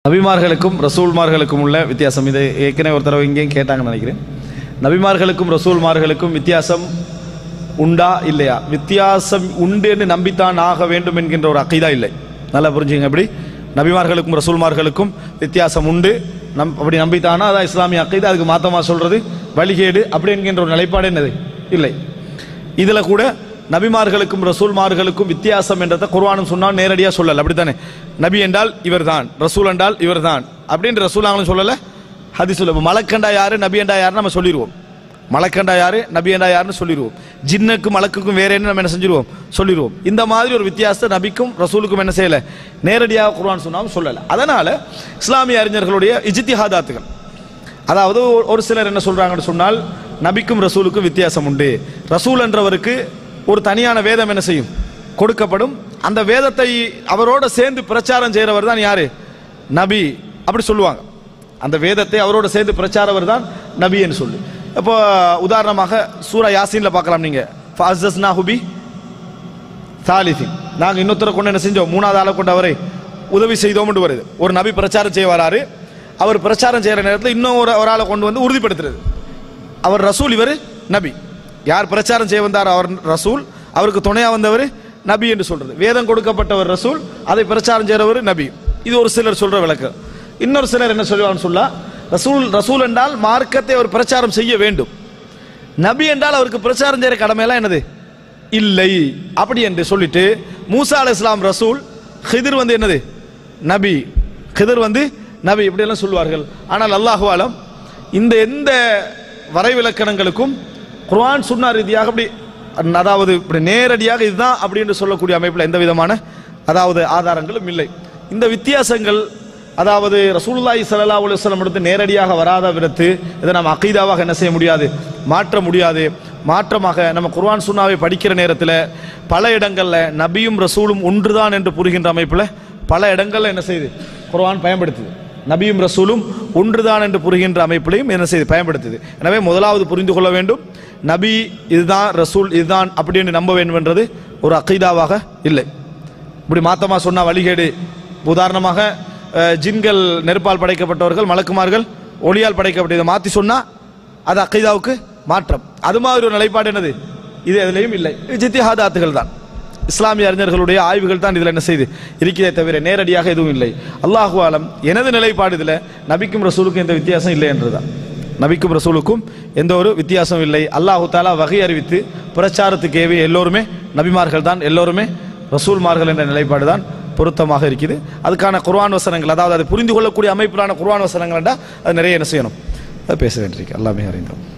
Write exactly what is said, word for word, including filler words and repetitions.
நபிமார்களுக்கும் ரசூல்மார்களுக்கும் உள்ள வித்தியாசம் இதை ஏற்கனவே ஒரு தடவை இங்கேயும் கேட்டாங்கன்னு நினைக்கிறேன். நபிமார்களுக்கும் ரசூல்மார்களுக்கும் வித்தியாசம் உண்டா இல்லையா? வித்தியாசம் உண்டு என்று நம்பித்தான் ஆக வேண்டும் என்கின்ற ஒரு அக்கீதா இல்லை. நல்லா புரிஞ்சுங்க. எப்படி நபிமார்களுக்கும் ரசூல்மார்களுக்கும் வித்தியாசம் உண்டு, நம் அப்படி நம்பித்தானா அதான் இஸ்லாமிய அக்கீதா, அதுக்கு மாத்தமாக சொல்றது வழிகேடு அப்படி என்கின்ற ஒரு நிலைப்பாடு என்னது இல்லை. இதில் கூட நபிமார்களுக்கும் ரசூல்மார்களுக்கும் வித்தியாசம் என்றதை குர்ஆனும் சொன்னால் நேரடியாக சொல்லலை. அப்படித்தானே? நபி என்றால் இவர் தான், ரசூல் என்றால் இவர் தான் அப்படின்ற ரசூலாங்களும் சொல்லலை, ஹதீஸ் சொல்ல. மலக்கண்டா யாரு நபி என்றா யாருன்னு நம்ம சொல்லிடுவோம். மலக்கண்டா யாரு நபி என்றா யாருன்னு சொல்லிடுவோம். ஜின்னுக்கும் மலக்குக்கும் வேற என்ன நம்ம என்ன செஞ்சிருவோம் சொல்லிடுவோம். இந்த மாதிரி ஒரு வித்தியாசத்தை நபிக்கும் ரசூலுக்கும் என்ன செய்யலை, நேரடியாக குர்ஆன் சொன்னாலும் சொல்லலை. அதனால இஸ்லாமிய அறிஞர்களுடைய இஜ்திஹாதாத்துகள், அதாவது ஒரு சிலர் என்ன சொல்றாங்கன்னு சொன்னால் நபிக்கும் ரசூலுக்கும் வித்தியாசம் உண்டு, ரசூல் என்றவருக்கு ஒரு தனியான வேதம் என்ன செய்யும் கொடுக்கப்படும், அந்த வேதத்தை அவரோட சேர்ந்து பிரச்சாரம் செய்கிறவர் தான் யாரு நபி அப்படி சொல்லுவாங்க. அந்த வேதத்தை அவரோட சேர்ந்து பிரச்சாரவர் தான் நபி என்று சொல்லு. இப்போ உதாரணமாக சூரா யாசீன்ல பார்க்கலாம். நீங்க ஃபஅஸ்ஸஸ்னாஹு தாலிசின், நாங்கள் இன்னொருத்தரை கொண்டு என்ன செஞ்சோம், மூணாவது ஆளை கொண்டு அவரை உதவி செய்தோம் என்று வருது. ஒரு நபி பிரச்சாரம் செய்ய வராரு, அவர் பிரச்சாரம் செய்கிற நேரத்தில் இன்னும் ஒரு ஒரு ஆளை கொண்டு வந்து உறுதிப்படுத்துறது, அவர் ரசூல் இவர் நபி. யார் பிரச்சாரம் செய்ய வந்தார் அவர் ரசூல், அவருக்கு துணையா வந்தவர் நபி என்று சொல்றது. வேதம் கொடுக்கப்பட்டவர் ரசூல், அதை பிரச்சாரம் செய்கிறவர் நபி. இது ஒரு சிலர் சொல்ற விளக்கம். இன்னொரு சிலர் என்ன சொல்லுவான்னு சொல்ல, ரசூல் ரசூல் என்றால் மார்க்கத்தை அவர் பிரச்சாரம் செய்ய வேண்டும், நபி என்றால் அவருக்கு பிரச்சாரம் செய்கிற கடமையெல்லாம் என்னது இல்லை அப்படி என்று சொல்லிட்டு, மூசா அலைஹிஸ்ஸலாம் ரசூல், ஹிதர் வந்து என்னது நபி, ஹிதர் வந்து நபி இப்படியெல்லாம் சொல்வார்கள். ஆனால் அல்லாஹு ஆலம் இந்த எந்த வரைவிலக்கணங்களுக்கும் குர்ஆன் சுன்னா ரீதியாக அப்படி, அதாவது இப்படி நேரடியாக இதுதான் அப்படி என்று சொல்லக்கூடிய அமைப்பில் எந்த விதமான அதாவது ஆதாரங்களும் இல்லை. இந்த வித்தியாசங்கள் அதாவது ரசூலுல்லாஹி ஸல்லல்லாஹு அலைஹி வஸல்லம் எடுத்து நேரடியாக வராத விடத்து இதை நம்ம அகீதாவாக என்ன செய்ய முடியாது, மாற்ற முடியாது. மாற்றமாக நம்ம குர்ஆன் சுன்னாவை படிக்கிற நேரத்தில் பல இடங்களில் நபியும் ரசூலும் ஒன்றுதான் என்று புரிகின்ற அமைப்பில் பல இடங்களில் என்ன செய்யுது குர்ஆன் பயன்படுத்துது. நபியும் ரசூலும் ஒன்றுதான் என்று புரிகின்ற அமைப்பிலையும் என்ன செய்து பயன்படுத்துது. எனவே முதலாவது புரிந்து கொள்ள வேண்டும், நபி இதுதான் ரசூல் இதுதான் அப்படின்னு நம்ப வேண்டும் என்றது ஒரு அகீதாவாக இல்லை. இப்படி மாத்தமா சொன்னால் வழிகேடு. உதாரணமாக ஜின்கள் நெருப்பால் படைக்கப்பட்டவர்கள், மலக்குமார்கள் ஒளியால் படைக்கப்பட்டது மாற்றி சொன்னால் அது அகீதாவுக்கு மாற்றம். அது மாதிரி ஒரு நிலைப்பாடு என்னது இது எதுலையும் இல்லை. இஜ்திஹாதாத்துகள் தான், இஸ்லாமிய அறிஞர்களுடைய ஆய்வுகள் தான் இதில் என்ன செய்து இருக்கிறதே தவிர நேரடியாக எதுவும் இல்லை. அல்லாஹு ஆலம் எனது நிலைப்பாடு இதில் நபிக்கும் ரசூலுக்கும் எந்த வித்தியாசம் இல்லை என்றுதான். நபிக்கும் ரசூலுக்கும் எந்த ஒரு வித்தியாசம் இல்லை. அல்லாஹு தாலா வகை அறிவித்து பிரச்சாரத்துக்கு ஏவி எல்லோருமே நபிமார்கள் தான், எல்லோருமே ரசூல்மார்கள் என்ற நிலைப்பாடு தான் பொருத்தமாக இருக்குது. அதுக்கான குர்ஆன் வசனங்கள், அதாவது அதை புரிந்து கொள்ளக்கூடிய அமைப்பிலான குர்ஆன் வசனங்கள் என்றால் அது நிறைய என்ன செய்யணும், அது பேச வேண்டியிருக்கு. எல்லாமே அறிந்தோம்.